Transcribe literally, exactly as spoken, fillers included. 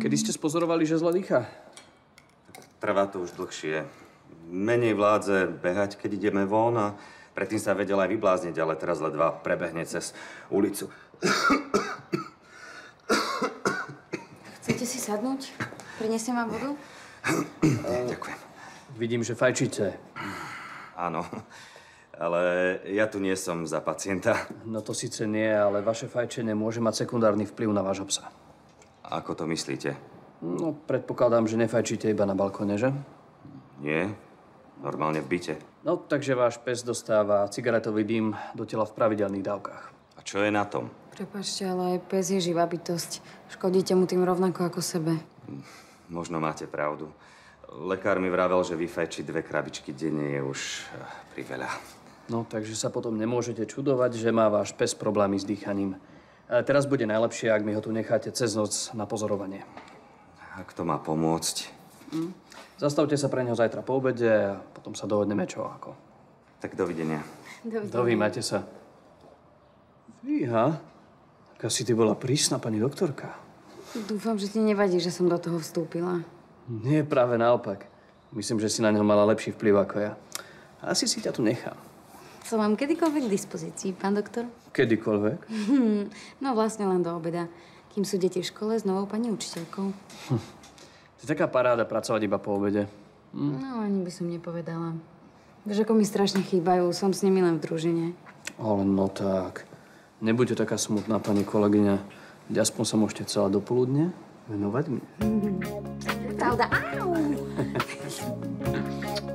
Kedy ste spozorovali, že zle dýcha? Trvá to už dlhšie. Menej vládze behať, keď ideme von a predtým sa vedel aj vyblázniť, ale teraz ledva prebehne cez ulicu. Chcete si sadnúť? Prinesiem vám vodu? Ďakujem. Vidím, že fajčíte. Áno, ale ja tu nie som za pacienta. No to síce nie, ale vaše fajčenie môže mať sekundárny vplyv na vášho psa. Ako to myslíte? No, predpokladám, že nefajčíte iba na balkóne, že? Nie, normálne v byte. No, takže váš pes dostáva cigaretový dym do tela v pravidelných dávkach. A čo je na tom? Prepáčte, ale aj pes je živá bytosť. Škodíte mu tým rovnako ako sebe. Možno máte pravdu. Lekár mi vravel, že vyfajčiť dve krabičky denne je už priveľa. No, takže sa potom nemôžete čudovať, že má váš pes problémy s dýchaním. E, teraz bude najlepšie, ak mi ho tu necháte cez noc na pozorovanie. Ak to má pomôcť? Hm. Zastavte sa pre neho zajtra po obede a potom sa dohodneme čo ako. Tak dovidenia. Dovidenia. Dovímajte sa. Fíha, tak asi ty bola prísna pani doktorka. Dúfam, že ti nevadí, že som do toho vstúpila. Nie, práve naopak. Myslím, že si na neho mala lepší vplyv ako ja. Asi si ťa tu nechám. Som vám kedykoľvek k dispozícii, pán doktor? Kedykoľvek? No vlastne len do obeda. Kým sú deti v škole s novou pani učiteľkou. Hm. To je taká paráda pracovať iba po obede. Hm. No, ani by som nepovedala. Vieš, ako mi strašne chýbajú. Som s nimi len v družine. Ale no tak. Nebuďte taká smutná, pani kolegyňa. Aspoň sa môžete celá dopoludne venovať mne. Pravda. Au!